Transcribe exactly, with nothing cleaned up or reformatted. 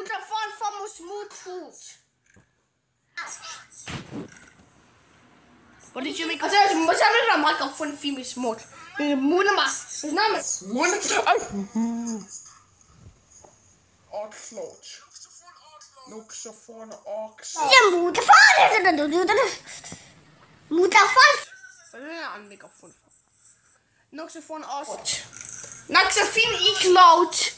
Moeder van van mijn smoothfood. Wat did you make? Also, was haben wir mal auf von Film Smooth? Moeder maar. Zijn naam is Moeder. Oxlodge. Luxe voor een ox. Ja, moeder van. Moeder van. Wat is er aan de microfoon? Luxe voor een ox. Luxe film ik lood.